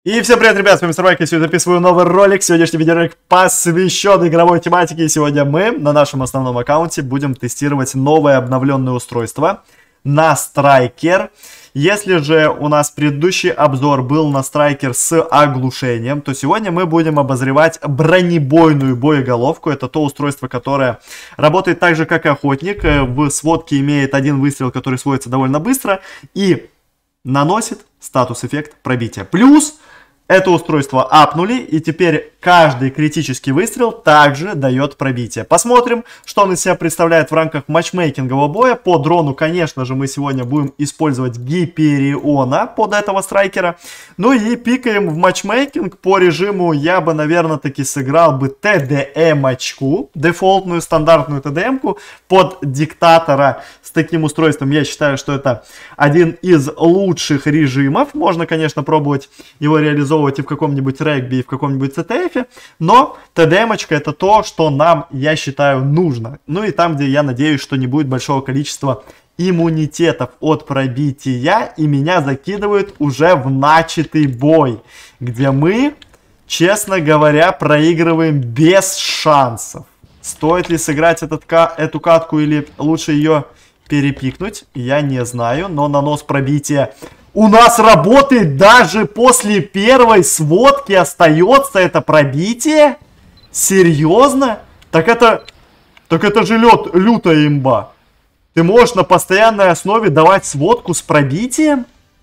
И всем привет, ребят, с вами Старвайк, я сегодня записываю новый ролик. Сегодняшний видеоролик посвящен игровой тематике. И сегодня мы на нашем основном аккаунте будем тестировать новое обновленное устройство на Striker. Если же у нас предыдущий обзор был на Striker с оглушением, то сегодня мы будем обозревать бронебойную боеголовку. Это то устройство, которое работает так же, как и Охотник. В сводке имеет один выстрел, который сводится довольно быстро и наносит статус-эффект пробития. Плюс это устройство апнули, и теперь каждый критический выстрел также дает пробитие. Посмотрим, что он из себя представляет в рамках матчмейкингового боя. По дрону, конечно же, мы сегодня будем использовать Гипериона под этого страйкера. Ну и пикаем в матчмейкинг по режиму. Я бы, наверное, таки сыграл бы ТДМ-очку, дефолтную стандартную ТДМ-ку под диктатора с таким устройством. Я считаю, что это один из лучших режимов. Можно, конечно, пробовать его реализовывать и в каком-нибудь регби, и в каком-нибудь ЦТФе, но ТДМочка это то, что нам, я считаю, нужно. Ну и там, где я надеюсь, что не будет большого количества иммунитетов от пробития, и меня закидывают уже в начатый бой, где мы, честно говоря, проигрываем без шансов. Стоит ли сыграть эту катку или лучше ее перепикнуть, я не знаю, но нанос пробития у нас работает даже после первой сводки, остается это пробитие? Серьезно? Так это же лютая имба. Ты можешь на постоянной основе давать сводку с пробитием?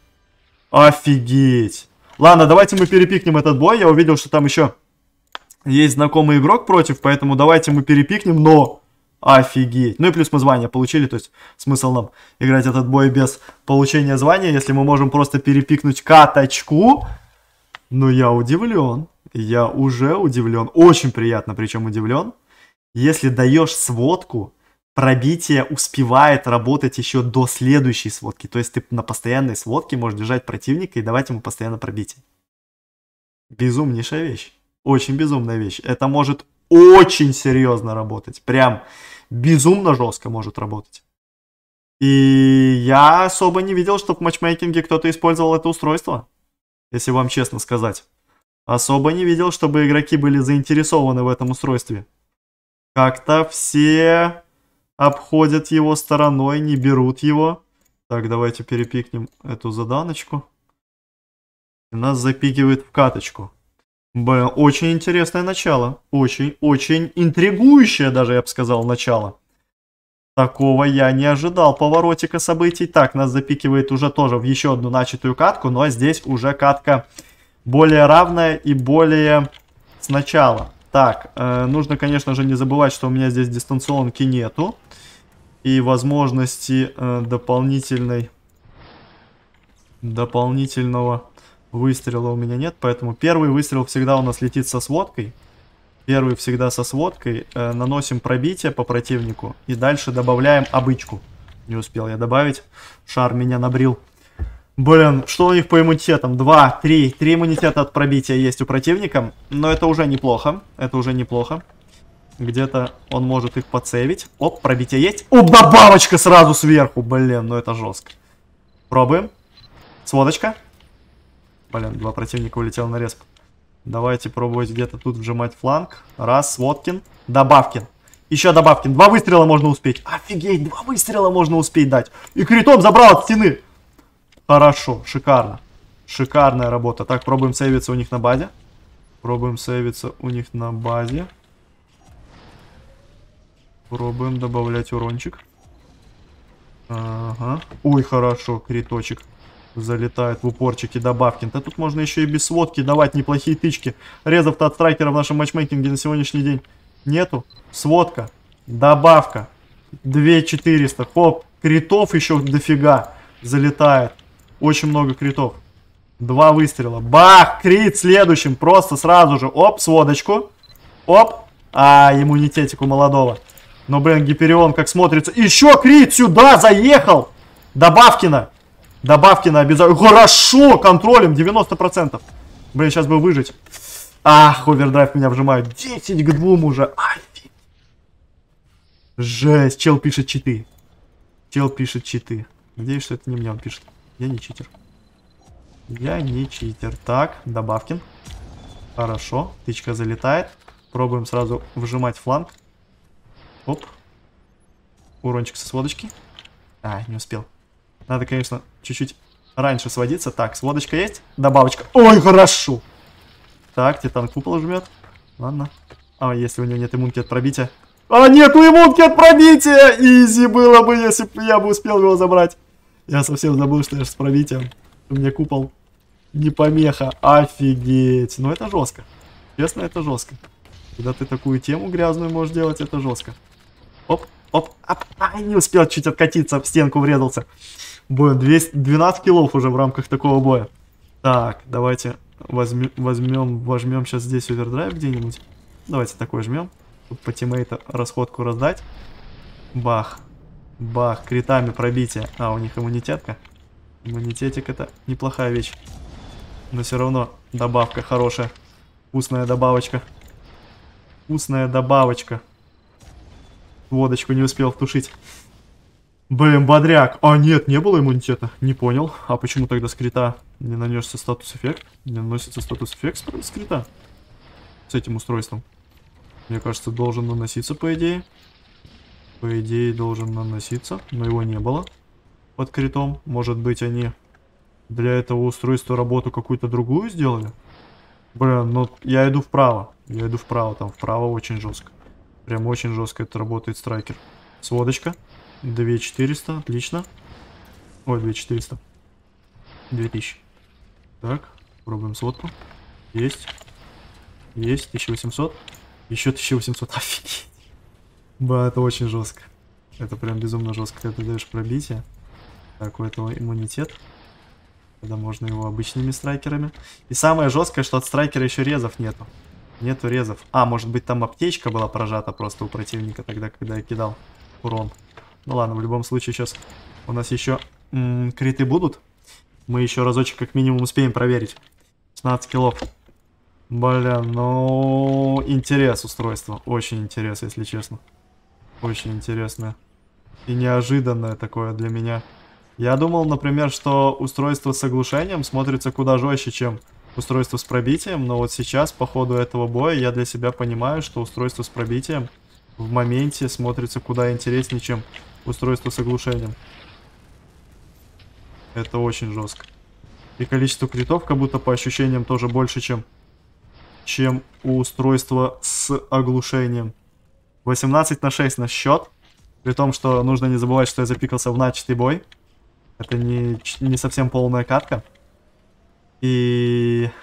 Офигеть. Ладно, давайте мы перепикнем этот бой. Я увидел, что там еще есть знакомый игрок против, поэтому давайте мы перепикнем, но... Офигеть. Ну и плюс мы звание получили, то есть смысл нам играть этот бой без получения звания, если мы можем просто перепикнуть каточку. Но я удивлен. Я уже удивлен. Очень приятно, причем удивлен. Если даешь сводку, пробитие успевает работать еще до следующей сводки. То есть ты на постоянной сводке можешь держать противника и давать ему постоянно пробитие. Безумнейшая вещь. Очень безумная вещь. Это может очень серьезно работать. Прям безумно жестко может работать. И я особо не видел, что в матчмейкинге кто-то использовал это устройство. Если вам честно сказать. Особо не видел, чтобы игроки были заинтересованы в этом устройстве. Как-то все обходят его стороной, не берут его. Так, давайте перепикнем эту заданочку. И нас запикивает в каточку. Блин, очень интересное начало. Очень интригующее даже, я бы сказал, начало. Такого я не ожидал поворотика событий. Так, нас запикивает уже тоже в еще одну начатую катку. Но здесь уже катка более равная и более сначала. Так, нужно, конечно же, не забывать, что у меня здесь дистанционки нету. И возможности дополнительного выстрела у меня нет, поэтому первый выстрел всегда у нас летит со сводкой. Первый всегда со сводкой. Наносим пробитие по противнику. И дальше добавляем обычку. Не успел я добавить. Шар меня набрил. Блин, что у них по иммунитетам? 2, 3. 3 иммунитета от пробития есть у противника. Но это уже неплохо. Это уже неплохо. Где-то он может их подсейвить. Оп, пробитие есть. Оп, добавочка сразу сверху. Блин, ну это жестко. Пробуем. Сводочка. Блин, два противника улетел на респ. Давайте пробовать где-то тут вжимать фланг. Раз, Сводкин. Добавкин. Еще Добавкин. 2 выстрела можно успеть. Офигеть, 2 выстрела можно успеть дать. И критом забрал от стены. Хорошо, шикарно. Шикарная работа. Так, пробуем сейвиться у них на базе. Пробуем сейвиться у них на базе. Пробуем добавлять урончик. Ага. Ой, хорошо, криточек. Залетает в упорчики Добавкин. Да тут можно еще и без сводки давать неплохие тычки. Резов-то от страйкера в нашем матчмейкинге на сегодняшний день нету. Сводка. Добавка. 2400. Хоп. Критов еще дофига. Залетает. Очень много критов. 2 выстрела. Бах! Крит следующим. Просто сразу же. Оп, сводочку. Оп. Иммунитетик у молодого. Но, блин, Гиперион как смотрится. Еще крит сюда заехал. Добавкина. Добавкина обязательно. Хорошо, контролем 90%. Блин, сейчас бы выжить. Ах, овердрайв меня вжимают. 10 к 2 уже. Офигеть. Жесть, чел пишет читы. Чел пишет читы. Надеюсь, что это не мне он пишет. Я не читер. Я не читер. Так, Добавкин. Хорошо, тычка залетает. Пробуем сразу вжимать фланг. Оп. Урончик со сводочки. А, не успел. Надо, конечно, чуть-чуть раньше сводиться. Так, сводочка есть? Добавочка. Ой, хорошо. Так, Титан купол жмет. Ладно. А, если у него нет иммунки от пробития. А, нету иммунки от пробития! Изи было бы, если бы я бы успел его забрать. Я совсем забыл, что я с пробитием. У меня купол не помеха. Офигеть. Ну, это жестко. Честно, это жестко. Когда ты такую тему грязную можешь делать, это жестко. Оп, оп, оп. Ай, не успел чуть откатиться, в стенку врезался. Бой, 12 киллов уже в рамках такого боя. Так, давайте возьмем сейчас здесь овердрайв где-нибудь. Давайте такой жмем. Тут по тиммейту расходку раздать. Бах. Бах, критами пробитие. А, у них иммунитетка. Иммунитетик это неплохая вещь. Но все равно добавка хорошая. Вкусная добавочка. Вкусная добавочка. Водочку не успел втушить. Блин, бодряк. А, нет, не было иммунитета. Не понял. А почему тогда с крита не нанесся статус-эффект? Не наносится статус-эффект с крита? С этим устройством. Мне кажется, должен наноситься, по идее. По идее, должен наноситься. Но его не было. Под критом. Может быть, они для этого устройства работу какую-то другую сделали? Блин, ну я иду вправо. Я иду вправо. Там вправо очень жестко. Прям очень жестко это работает страйкер. Сводочка. 2400. Отлично. Ой, 2400. 2000. Так. Пробуем сводку. Есть. Есть. 1800. Еще 1800. Офигеть. Ба, это очень жестко. Это прям безумно жестко. Когда ты даешь пробитие. Так, у этого иммунитет. Тогда можно его обычными страйкерами. И самое жесткое, что от страйкера еще резов нету. Нету резов. А, может быть там аптечка была прожата просто у противника тогда, когда я кидал урон. Ну ладно, в любом случае сейчас у нас еще криты будут. Мы еще разочек как минимум успеем проверить. 16 киллов. Бля, ну интерес устройства. Очень интерес, если честно. Очень интересное. И неожиданное такое для меня. Я думал, например, что устройство с оглушением смотрится куда жестче, чем устройство с пробитием. Но вот сейчас, по ходу этого боя, я для себя понимаю, что устройство с пробитием в моменте смотрится куда интереснее, чем устройство с оглушением. Это очень жестко. И количество критов как будто по ощущениям тоже больше, чем у устройства с оглушением. 18/6 на счет. При том, что нужно не забывать, что я запикался в начатый бой. Это не совсем полная катка. И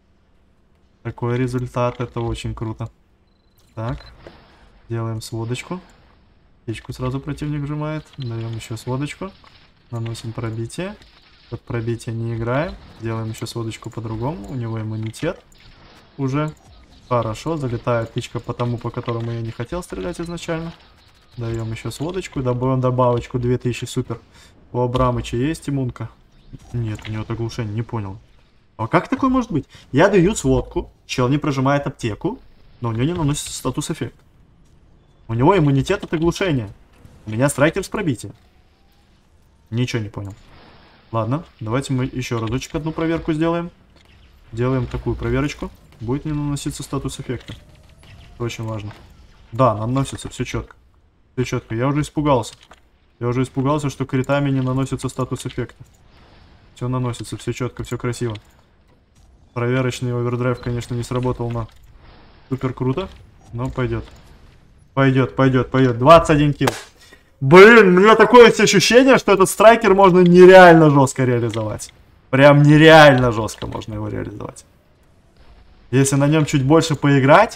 такой результат, это очень круто. Так, делаем сводочку. Печку сразу противник сжимает. Даем еще сводочку. Наносим пробитие. Под пробитие не играем. Делаем еще сводочку по-другому. У него иммунитет уже. Хорошо, залетает тычка по тому, по которому я не хотел стрелять изначально. Даем еще сводочку. Добавим добавочку 2000, супер. У Абрамыча есть иммунка? Нет, у него оглушение, не понял. А как такое может быть? Я даю сводку, чел не прожимает аптеку, но у него не наносится статус-эффект. У него иммунитет от оглушения. У меня страйкер с пробитием. Ничего не понял. Ладно, давайте мы еще разочек одну проверку сделаем. Делаем такую проверочку. Будет не наноситься статус-эффекта. Это очень важно. Да, наносится, все четко. Все четко. Я уже испугался. Я уже испугался, что критами не наносится статус-эффекта. Все наносится, все четко, все красиво. Проверочный овердрайв, конечно, не сработал, но супер круто. Но пойдет. Пойдет, пойдет, пойдет. 21 килл. Блин, у меня такое ощущение, что этот страйкер можно нереально жестко реализовать. Прям нереально жестко можно его реализовать. Если на нем чуть больше поиграть,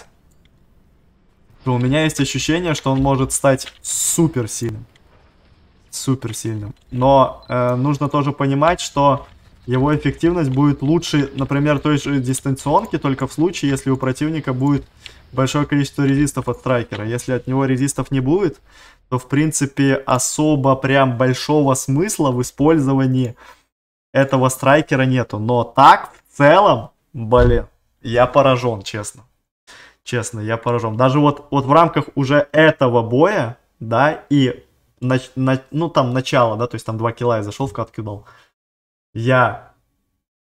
то у меня есть ощущение, что он может стать супер сильным. Супер сильным. Но нужно тоже понимать, что его эффективность будет лучше, например, той же дистанционки, только в случае, если у противника будет большое количество резистов от страйкера. Если от него резистов не будет, то в принципе особо прям большого смысла в использовании этого страйкера нету. Но так в целом, блин, я поражен, честно. Честно, я поражен. Даже вот в рамках уже этого боя, да, и ну там начало, да, то есть там 2 килла я зашел в катку дал. Я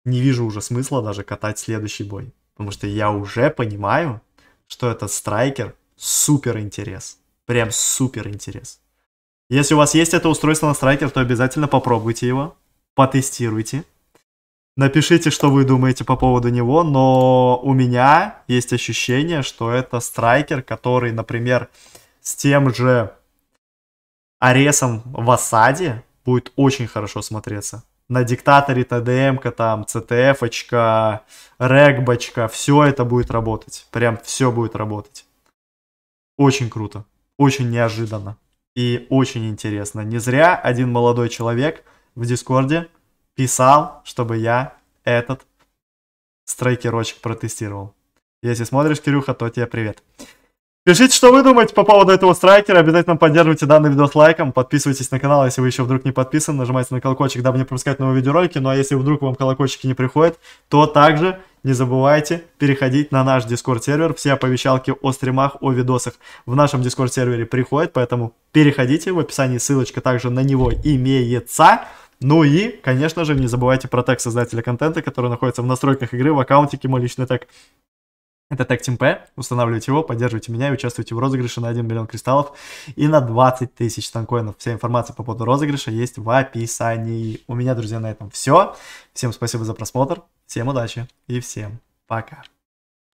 не вижу уже смысла даже катать следующий бой. Потому что я уже понимаю, что этот страйкер супер интерес. Прям супер интерес. Если у вас есть это устройство на страйкер, то обязательно попробуйте его. Потестируйте. Напишите, что вы думаете по поводу него, но у меня есть ощущение, что это страйкер, который, например, с тем же Аресом в осаде будет очень хорошо смотреться. На диктаторе ТДМ-ка там, ЦТФ-очка, регбочка, все это будет работать. Прям все будет работать. Очень круто, очень неожиданно и очень интересно. Не зря один молодой человек в Дискорде писал, чтобы я этот страйкерочек протестировал. Если смотришь, Кирюха, то тебе привет. Пишите, что вы думаете по поводу этого страйкера. Обязательно поддерживайте данный видос лайком. Подписывайтесь на канал, если вы еще вдруг не подписаны. Нажимайте на колокольчик, дабы не пропускать новые видеоролики. Ну а если вдруг вам колокольчики не приходят, то также не забывайте переходить на наш Дискорд-сервер. Все оповещалки о стримах, о видосах в нашем Дискорд-сервере приходят. Поэтому переходите. В описании ссылочка также на него имеется. Ну и, конечно же, не забывайте про тег создателя контента, который находится в настройках игры, в аккаунтике, мой личный тег. Это тег TeamP. Устанавливайте его, поддерживайте меня и участвуйте в розыгрыше на 1 миллион кристаллов и на 20 тысяч танкоинов. Вся информация по поводу розыгрыша есть в описании. У меня, друзья, на этом все. Всем спасибо за просмотр, всем удачи и всем пока.